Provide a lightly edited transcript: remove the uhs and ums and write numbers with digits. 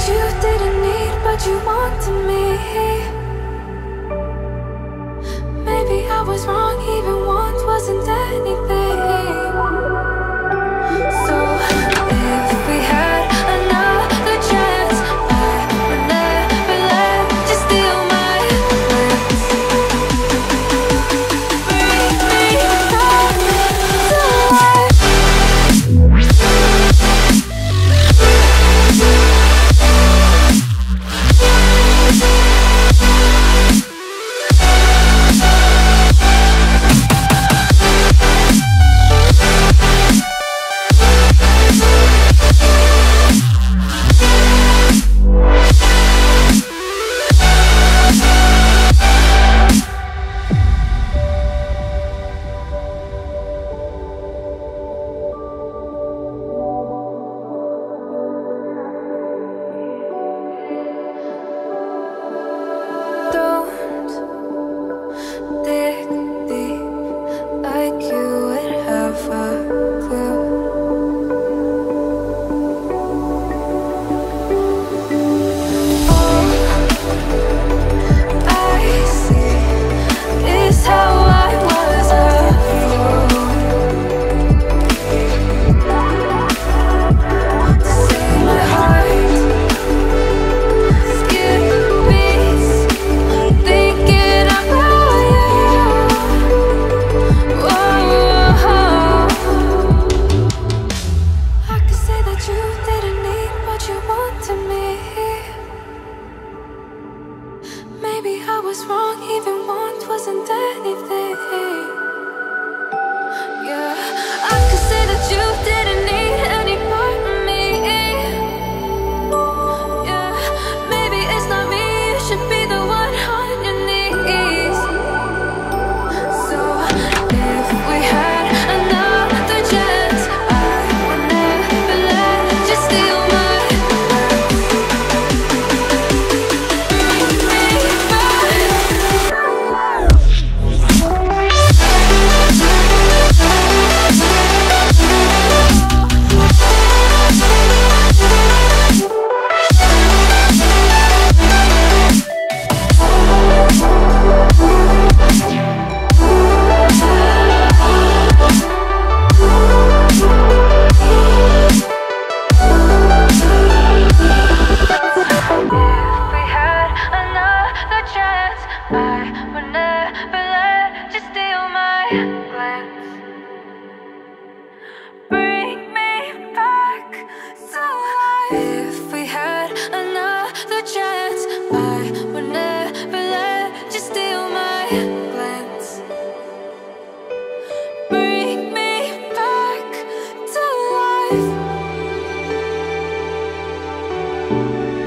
you didn't need, but you wanted me. Maybe I was wrong, even want wasn't anything. So if we had another chance, I would never let you steal my glance. Bring me back to life. Don't dig deep like you would have a clue. All I see is how I was a fool to see my heart skip beats thinking about you. Whoa. I could say that you didn't need, but you wanted me. Maybe I was wrong, even want wasn't anything. Yeah, I could say that you didn't need any part of me. Yeah, maybe it's not me, you should be the one on your knees. So if we had another chance, I would never let you steal my glance. Bring me back. If we had another chance, I would never let you steal my glance. Bring me back to life. If we had another chance, I would never let you steal my glance. Bring me back to life.